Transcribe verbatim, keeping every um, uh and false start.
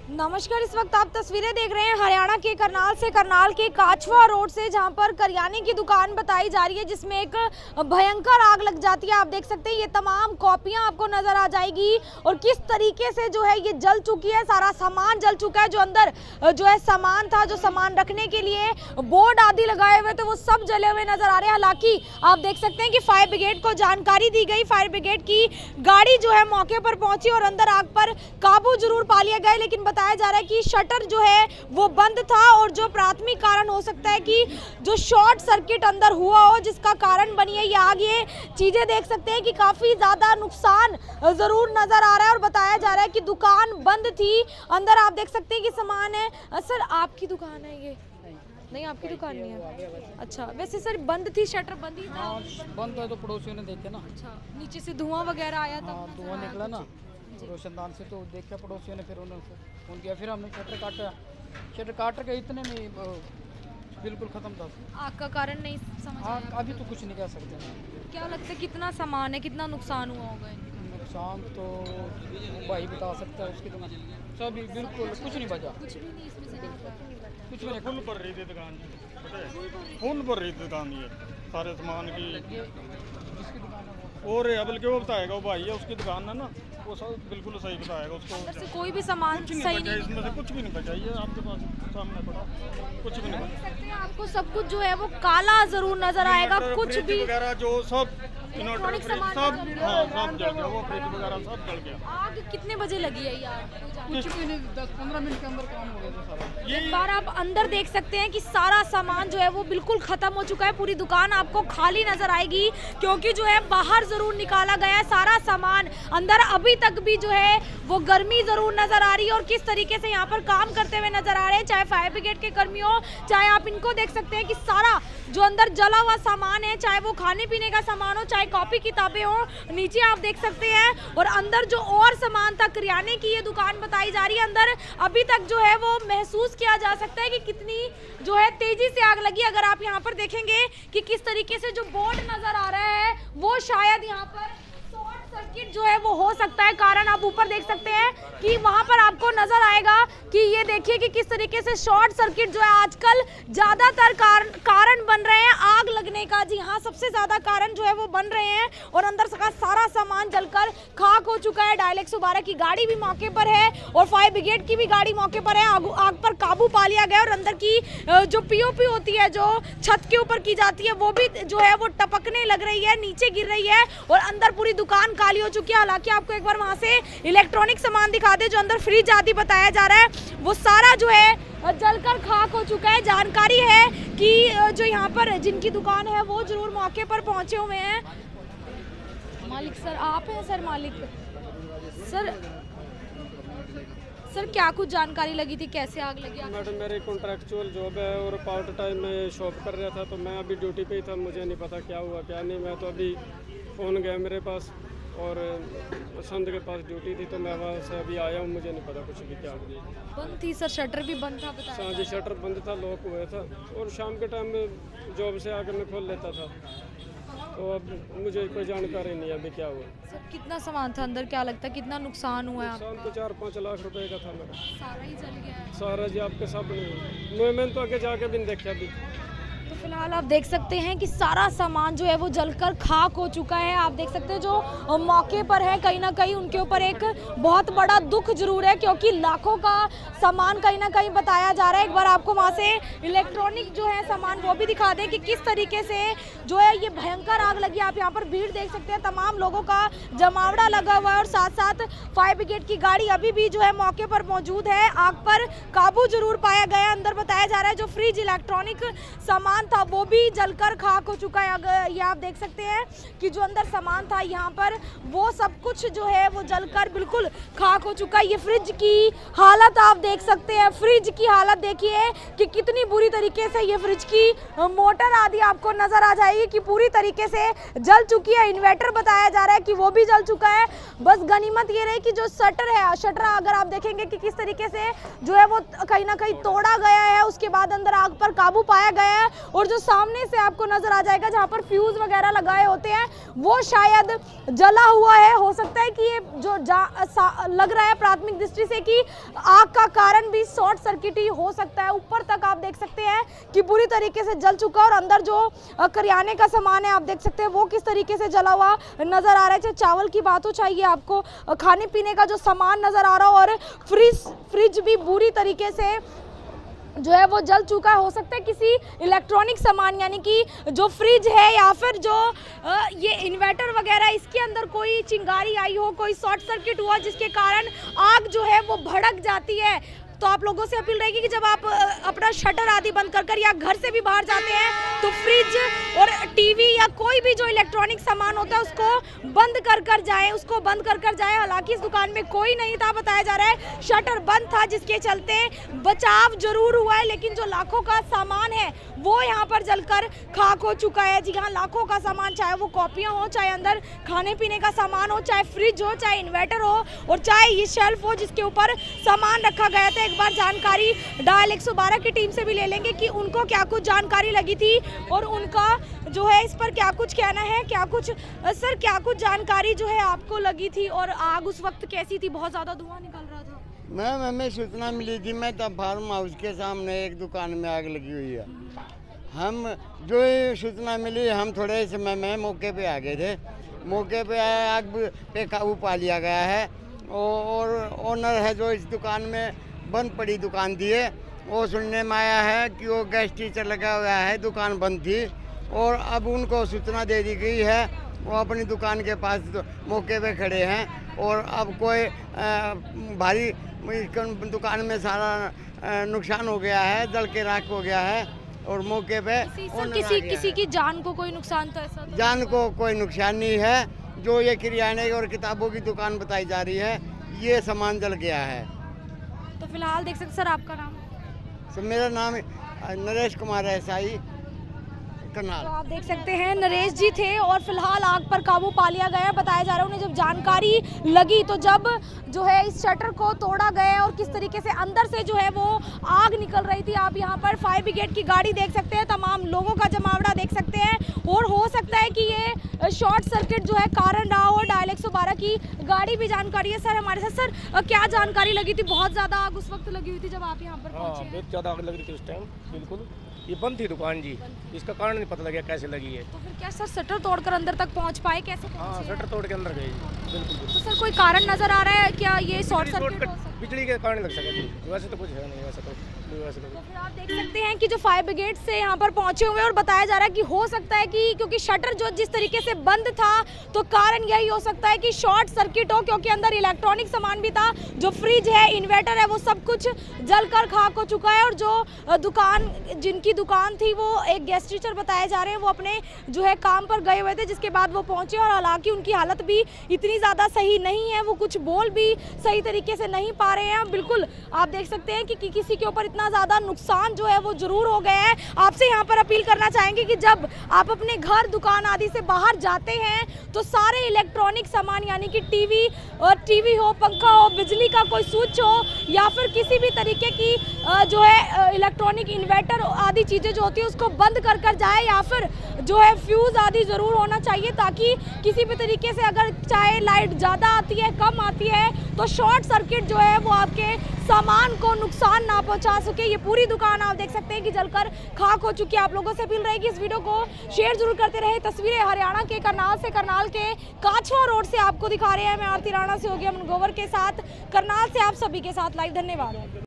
नमस्कार। इस वक्त आप तस्वीरें देख रहे हैं हरियाणा के करनाल से, करनाल के काछवा रोड से, जहां पर करियाने की दुकान बताई जा रही है जिसमें एक भयंकर आग लग जाती है। आप देख सकते हैं ये तमाम कॉपियां आपको नजर आ जाएगी और किस तरीके से जो है ये जल चुकी है। सारा सामान जल चुका है, जो अंदर जो है सामान था, जो सामान रखने के लिए बोर्ड आदि लगाए हुए थे, वो सब जले हुए नजर आ रहे हैं। हालांकि आप देख सकते हैं कि फायर ब्रिगेड को जानकारी दी गई, फायर ब्रिगेड की गाड़ी जो है मौके पर पहुंची और अंदर आग पर काबू जरूर पा लिया गया, लेकिन बताया जा रहा है कि शटर जो है वो बंद था और जो प्राथमिक कारण हो सकता है कि जो शॉर्ट सर्किट अंदर हुआ हो जिसका कारण बनी है ये आग। ये चीजें देख सकते हैं कि काफी ज्यादा नुकसान जरूर नजर आ रहा है और बताया जा रहा है कि दुकान बंद थी। अंदर आप देख सकते हैं कि सामान है। सर आपकी दुकान है ये? नहीं, आपकी दुकान नहीं है। अच्छा, वैसे सर बंद थी, शटर बंद ही था? बंद है तो पड़ोसियों ने देखे ना। अच्छा, नीचे से धुआं वगैरह आया था? हाँ, धुआं निकला ना रोशनदान से, तो देखा पड़ोसियों ने, फिर उन्होंने फोन किया, फिर हमने शटर काटा। शटर काट के इतने में बिल्कुल खत्म था। आग का कारण नहीं समझ हाँ, आया? अभी तो कुछ नहीं कह सकते। क्या लगता है कितना सामान है, कितना नुकसान हुआ होगा? नुकसान तो भाई बता सकता है, उसकी दुकान सब बिल्कुल कुछ नहीं बचा। कुछ भी नहीं इसमें से निकला। कुछ भी फुल भर रही थी दुकान, फुल भर रही थी दुकान, ये सारे सामान की। जिसकी दुकान है और अबल के वो बताएगा, वो भाई है उसकी दुकान है ना, वो सब बिल्कुल सही बताएगा उसको। अंदर से कोई भी सामान कुछ नहीं सही बचा नहीं इसमें से, कुछ भी नहीं बचा। ये आपके पास सामने पड़ा, कुछ भी नहीं देख बचा। सकते हैं, आपको सब कुछ जो है वो काला जरूर नजर आएगा। कुछ फ्रिज भी वगैरह जो सब इन्वर्टर इलेक्ट्रॉनिक फ्रिज सामान सब, जल हाँ सब जल गया, वो फ्रिज वगैरह सब जल गया। आग कितने बजे लगी है यार? कुछ भी नहीं, दस पंद्रह मिनट के अंदर काम हो गया था सारा। एक बार आप अंदर देख सकते हैं कि सारा सामान जो है वो बिल्कुल खत्म हो चुका है। पूरी दुकान आपको खाली नजर आएगी क्योंकि जो है बाहर जरूर निकाला गया है सारा सामान। अंदर अभी तक भी जो है वो गर्मी जरूर नजर आ रही है और किस तरीके से यहाँ पर काम करते हुए नजर आ रहे हैं, चाहे फायर ब्रिगेड के कर्मी हो, चाहे आप इनको देख सकते हैं कि सारा जो अंदर जला हुआ सामान है, चाहे वो खाने पीने का सामान हो, चाहे कॉपी किताबें हो, नीचे आप देख सकते हैं। और अंदर जो और सामान था, किराने की ये दुकान बताई जा रही है, अंदर अभी तक जो है वो महसूस किया जा सकता है कि कितनी जो है तेजी से आग लगी। अगर आप यहाँ पर देखेंगे कि किस तरीके से जो बोर्ड नजर आ रहा है वो शायद यहाँ पर शॉर्ट सर्किट जो है वो हो सकता है कारण। आप ऊपर देख सकते हैं कि वहां पर आपको नजर आएगा कि ये देखिए कि किस तरीके से शॉर्ट सर्किट जो है आजकल ज्यादातर कारण कारण बन रहे हैं आग लगने का। जी हाँ, सबसे ज्यादा कारण जो है वो बन रहे हैं और अंदर का सारा सामान जलकर खाक हो चुका है। डायल एक सौ बारह की गाड़ी भी मौके पर है और फायर ब्रिगेड की भी गाड़ी मौके पर है। आग, आग पर काबू पा लिया गया और अंदर की जो पीओपी होती है, जो छत के ऊपर की जाती है, वो भी जो है वो टपकने लग रही है, नीचे गिर रही है और अंदर पूरी दुकान काली हो चुकी है। हालांकि आपको एक बार वहां से इलेक्ट्रॉनिक सामान दिखा दे, जो अंदर फ्रिज आदि बताया जा रहा है वो सारा जो है जलकर खाक हो चुका है। जानकारी है कि जो यहाँ पर जिनकी दुकान है वो जरूर मौके पर पहुंचे हुए हैं। मालिक सर आप हैं? सर मालिक सर सर क्या कुछ जानकारी लगी थी, कैसे आग लगी? मैडम मेरी कॉन्ट्रैक्चुअल जॉब है और पार्ट टाइम में शॉप कर रहा था, तो मैं अभी ड्यूटी पे ही था, मुझे नहीं पता क्या हुआ क्या नहीं। मैं तो अभी फ़ोन गया मेरे पास और संद के पास ड्यूटी थी, तो मैं वहाँ से अभी आया हूँ, मुझे नहीं पता कुछ भी क्या हो गया। बंद थी सर, शटर भी बंद था बताया? हाँ जी, शटर बंद था, लॉक हुआ था और शाम के टाइम में जॉब से आकर मैं खोल लेता था, तो अब मुझे कोई जानकारी नहीं है अभी क्या हुआ। सर कितना सामान था अंदर, क्या लगता है कितना नुकसान हुआ है? नुकसान तो चार पाँच लाख रुपए का था मेरा। सारा ही जल गया है? सारा जी आपके सामने, मैं मैंने तो आगे जाके भी नहीं देखा अभी। तो फिलहाल आप देख सकते हैं कि सारा सामान जो है वो जलकर खाक हो चुका है। आप देख सकते हैं जो मौके पर है, कहीं ना कहीं उनके ऊपर एक बहुत बड़ा दुख जरूर है क्योंकि लाखों का सामान कहीं ना कहीं बताया जा रहा है। एक बार आपको वहाँ से इलेक्ट्रॉनिक जो है सामान वो भी दिखा दें कि किस तरीके से जो है ये भयंकर आग लगी। आप यहाँ पर भीड़ देख सकते हैं, तमाम लोगों का जमावड़ा लगा हुआ है और साथ साथ फायर ब्रिगेड की गाड़ी अभी भी जो है मौके पर मौजूद है। आग पर काबू जरूर पाया गया। अंदर बताया जा रहा है जो फ्रिज इलेक्ट्रॉनिक सामान था वो भी जलकर खाक हो चुका है। अगर ये आप देख सकते हैं कि जो अंदर सामान था यहाँ पर वो सब कुछ जो है वो जलकर बिल्कुल खाक हो चुका है। ये फ्रिज की हालत आप देख सकते हैं, फ्रिज की हालत देखिए कि कितनी बुरी तरीके से ये फ्रिज की मोटर आदि आपको नजर आ जाएगी कि पूरी तरीके से जल चुकी है। इन्वर्टर बताया जा रहा है कि वो भी जल चुका है। बस गनीमत ये रही कि जो शटर है, शटर अगर आप देखेंगे कि किस तरीके से जो है वो कहीं ना कहीं तोड़ा गया है, उसके बाद अंदर आग पर काबू पाया गया है और जो सामने से आपको नजर आ जाएगा जहाँ पर फ्यूज वगैरह लगाए होते हैं वो शायद जला हुआ है। हो सकता है कि ये जो लग रहा है प्राथमिक दृष्टि से कि आग का कारण भी शॉर्ट सर्किट ही हो सकता है। ऊपर तक आप देख सकते हैं कि पूरी तरीके से जल चुका, और अंदर जो करियाने का सामान है आप देख सकते हैं वो किस तरीके से जला हुआ नजर आ रहा है। चाहे चावल की बात हो, चाहिए आपको खाने पीने का जो सामान नजर आ रहा हो, और फ्रिज फ्रिज भी बुरी तरीके से जो है वो जल चुका है। हो सकता है किसी इलेक्ट्रॉनिक सामान यानी कि जो फ्रिज है या फिर जो ये इन्वर्टर वगैरह, इसके अंदर कोई चिंगारी आई हो, कोई शॉर्ट सर्किट हुआ जिसके कारण आग जो है वो भड़क जाती है। तो आप लोगों से अपील रहेगी कि जब आप अपना शटर आदि बंद कर कर या घर से भी बाहर जाते हैं तो फ्रिज और टीवी या कोई भी जो इलेक्ट्रॉनिक सामान होता है उसको बंद कर कर जाएं, उसको बंद कर कर जाएं। हालांकि इस दुकान में कोई नहीं था, बताया जा रहा है शटर बंद था जिसके चलते बचाव जरूर हुआ है, लेकिन जो लाखों का सामान है वो यहाँ पर जलकर खाक हो चुका है। जी हाँ, लाखों का सामान, चाहे वो कॉपियाँ हो, चाहे अंदर खाने पीने का सामान हो, चाहे फ्रिज हो, चाहे इन्वर्टर हो, और चाहे ये शेल्फ हो जिसके ऊपर सामान रखा गया था। एक बार जानकारी डायल एक सौ बारह की टीम से भी ले लेंगे कि उनको क्या कुछ जानकारी लगी थी और उनका जो है इस पर क्या कुछ कहना है, क्या कुछ सर क्या कुछ जानकारी जो है आपको लगी थी, और आग उस वक्त कैसी थी? बहुत ज़्यादा धुआं निकल रहा था। मैम हमें सूचना मिली थी, मैं तब फार्म हाउस के सामने एक दुकान में आग लगी हुई है। हम जो सूचना मिली हम थोड़े समय में मौके पे आ गए थे। मौके पे आग पे काबू पा लिया गया है, और ओनर है जो इस दुकान में बंद पड़ी दुकान थी, वो सुनने में आया है कि वो गैस टीचर लगा हुआ है, दुकान बंद थी, और अब उनको सूचना दे दी गई है। वो अपनी दुकान के पास मौके पे खड़े हैं, और अब कोई आ, भारी दुकान में सारा नुकसान हो गया है, जल के राख हो गया है, और मौके पे सर किसी किसी की जान को कोई नुकसान तो ऐसा तो? जान को कोई नुकसान नहीं है। जो ये किराने और किताबों की दुकान बताई जा रही है, ये सामान जल गया है। तो फिलहाल देख सकते सर, आपका नाम? सर मेरा नाम नरेश कुमार है, साई करनाल। तो आप देख सकते हैं नरेश जी थे, और फिलहाल आग पर काबू पा लिया गया। बताया जा रहा है उन्हें जब जानकारी लगी तो जब जो है इस शटर को तोड़ा गया और किस तरीके से अंदर से जो है वो आग निकल रही थी। आप यहाँ पर फायर ब्रिगेड की गाड़ी देख सकते हैं, तमाम लोगों का जमावड़ा देख सकते हैं, और हो सकता है कि ये शॉर्ट सर्किट जो है कारण रहा हो। डायल एक सौ बारह की गाड़ी भी जानकारी है सर हमारे साथ। सर क्या जानकारी लगी थी? बहुत ज़्यादा आग उस वक्त लगी हुई थी जब आप यहाँ पर पहुँचे? बहुत ज़्यादा आग लग रही थी उस टाइम, बिल्कुल ये बंद थी दुकान जी, इसका कारण नहीं पता लगा कैसे लगी है। तो फिर क्या सर शटर तोड़कर अंदर तक पहुंच पाए? कैसे हाँ, शटर तोड़ के अंदर गए जी, बिल्कुल। तो सर कोई कारण नजर आ रहा है क्या ये शॉर्ट सर्किट? बिजली के कारण लग सके, वैसे तो कुछ है नहीं, वैसे तो वैसे तो। तो फिर आप देख सकते हैं कि जो फायर ब्रिगेड से यहाँ पर पहुंचे हुए, और बताया जा रहा है कि हो सकता है कि क्योंकि शटर जो जिस तरीके से बंद था तो कारण यही हो सकता है कि शॉर्ट सर्किट हो, क्योंकि अंदर इलेक्ट्रॉनिक सामान भी था, जो फ्रिज है, इन्वर्टर है, वो सब कुछ जलकर खाक हो चुका है। और जो दुकान जिनकी दुकान थी वो एक गेस्ट टीचर बताए जा रहे हैं, वो अपने जो है काम पर गए हुए थे, जिसके बाद वो पहुंचे, और हालांकि उनकी हालत भी इतनी ज़्यादा सही नहीं है, वो कुछ बोल भी सही तरीके से नहीं पा रहे हैं। बिल्कुल आप देख सकते हैं कि, कि किसी के ऊपर इतना ज़्यादा नुकसान जो है वो ज़रूर हो गया है। आपसे यहाँ पर अपील करना चाहेंगे कि जब आप अपने घर, दुकान आदि से बाहर जाते हैं तो सारे इलेक्ट्रॉनिक सामान यानी कि टीवी और टीवी हो, पंखा हो, बिजली का कोई स्विच हो, या फिर किसी भी तरीके की जो है इलेक्ट्रॉनिक इन्वर्टर आदि चीज़ें जो होती है उसको बंद कर कर जाए, या फिर जो है फ्यूज़ आदि ज़रूर होना चाहिए, ताकि किसी भी तरीके से अगर चाहे लाइट ज़्यादा आती है, कम आती है, तो शॉर्ट सर्किट जो है वो आपके सामान को नुकसान ना पहुंचा सके। ये पूरी दुकान आप देख सकते हैं कि जलकर खाक हो चुकी है। आप लोगों से अपील रहेगी इस वीडियो को शेयर जरूर करते रहे। तस्वीरें हरियाणा के करनाल से, करनाल के काछवा रोड से आपको दिखा रहे हैं। मैं आरती राणा से होगी अमन गोवर के साथ, करनाल से आप सभी के साथ लाइव। धन्यवाद।